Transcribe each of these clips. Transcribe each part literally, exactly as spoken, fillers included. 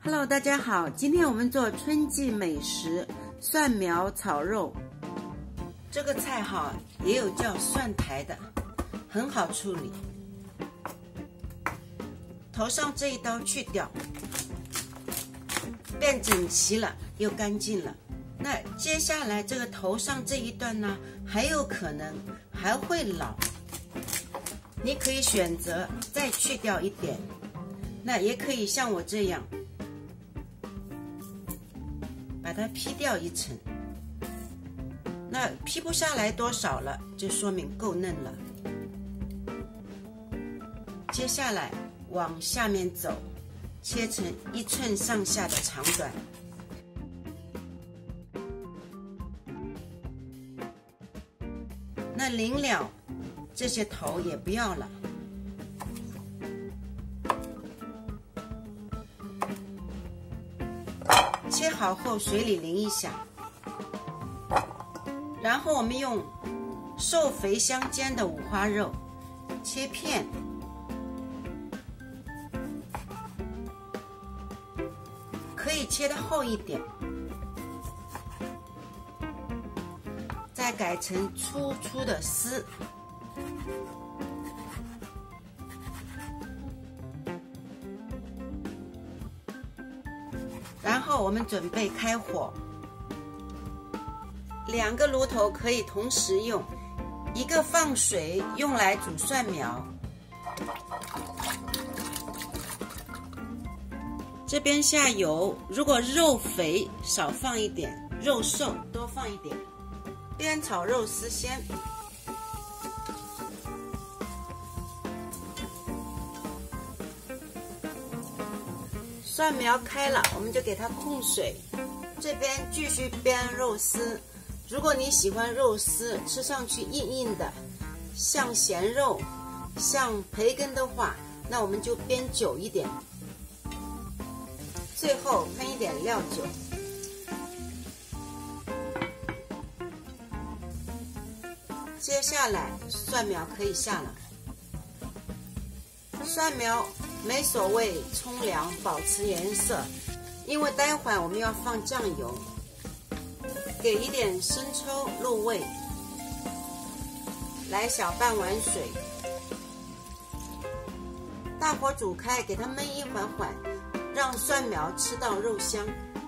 Hello， 大家好，今天我们做春季美食蒜苗炒肉。这个菜哈也有叫蒜苔的，很好处理。头上这一刀去掉，变整齐了又干净了。那接下来这个头上这一段呢，还有可能还会老，你可以选择再去掉一点，那也可以像我这样。把它劈掉一层，那劈不下来多少了，就说明够嫩了。接下来往下面走，切成一寸上下的长短。那临了，这些头也不要了。切好后水里淋一下，然后我们用瘦肥相间的五花肉切片，可以切得厚一点，再改成粗粗的丝。然后我们准备开火，两个炉头可以同时用，一个放水用来煮蒜苗，这边下油，如果肉肥少放一点，肉瘦多放一点。煸炒肉丝先，蒜苗开了，我们就给它控水。这边继续煸肉丝。如果你喜欢肉丝吃上去硬硬的，像咸肉、像培根的话，那我们就煸久一点。最后喷一点料酒。接下来蒜苗可以下了。蒜苗没所谓冲凉保持颜色，因为待会我们要放酱油，给一点生抽入味，来小半碗水，大火煮开，给它焖一缓缓，让蒜苗吃到肉香。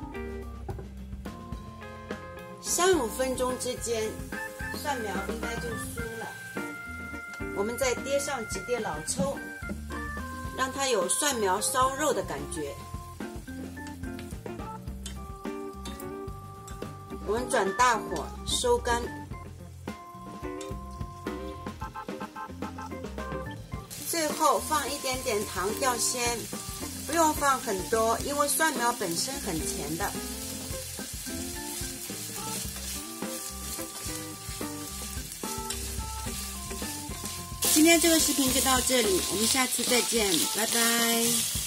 三五分钟之间，蒜苗应该就酥了。我们再滴上几滴老抽，让它有蒜苗烧肉的感觉。我们转大火收干。最后放一点点糖调鲜，不用放很多，因为蒜苗本身很甜的。今天这个视频就到这里，我们下次再见，拜拜。